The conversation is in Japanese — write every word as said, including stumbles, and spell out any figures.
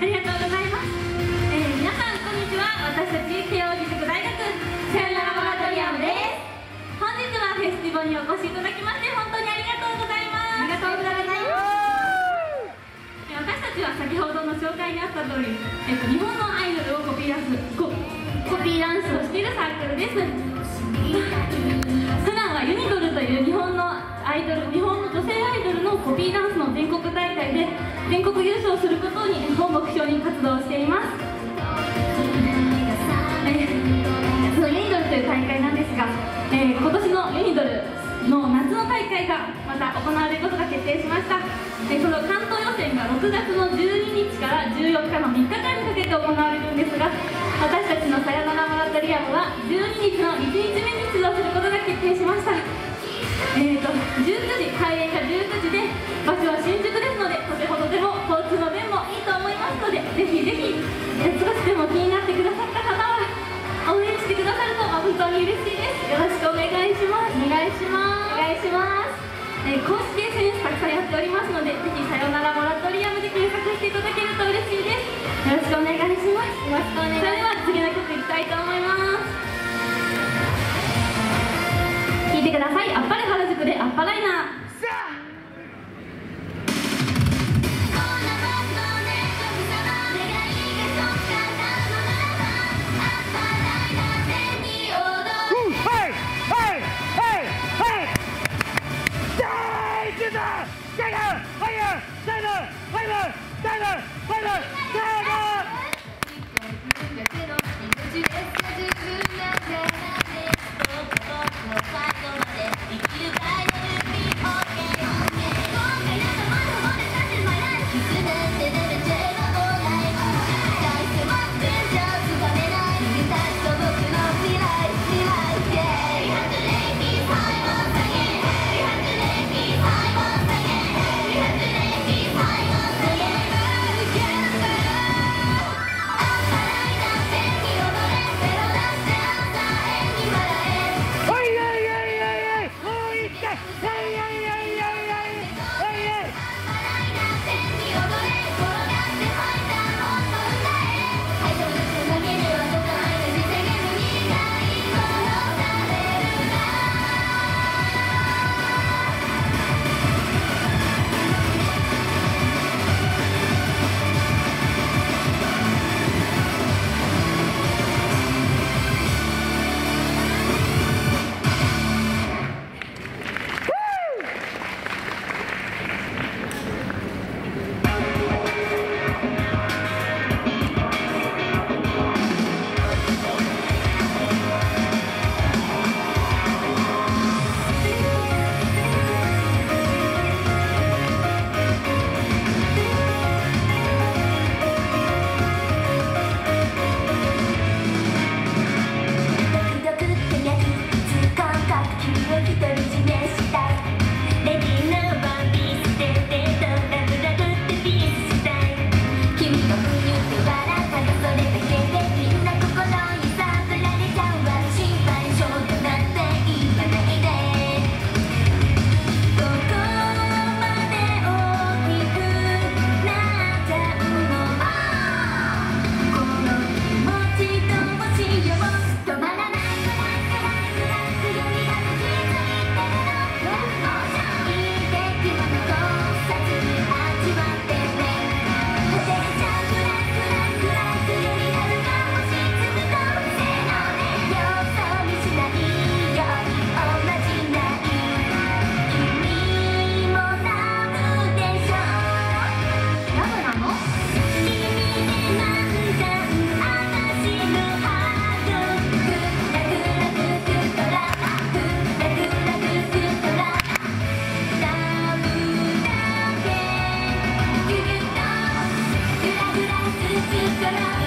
ありがとうございます。えー、皆さんこんにちは。私たち慶応義塾大学さよならモラトリアムです。本日はフェスティバルにお越しいただきまして本当にありがとうございます。ありがとうございます。私たちは先ほどの紹介にあった通り、えっと、日本のアイドルをコピーダンスココピーダンスをしているサークルです。普段はユニドルという日本のアイドル日本の女性アイドルのコピーダンスの全国大会で全国優勝することにを目標に活動しています。えー、そのユニドルという大会なんですが、えー、今年のユニドルの夏の大会がまた行われることが決定しました。えー、その関東予選がろくがつのじゅうににちからじゅうよっかのみっかかんにかけて行われるんですが、私たちのさよならモラトリアムはじゅうににちのいちにちめに出場することが決定しました。えーとじゅうくじ、開演がじゅうくじで場所は新宿ですので、とてもとても交通の便もいいと思いますので、ぜひぜひ少しでも気になってくださった方は応援してくださると本当に嬉しいです。よろしくお願いします。お願いしますお願いします。えー、公式 エスエヌエス たくさんやっておりますので、ぜひさよならモラトリアムで検索していただけると嬉しいです。よろしくお願いします。よろしくお願いします。それでは次の曲いきたいと思います。聴いてください。あっぱれ原宿でアッパライナー。Gonna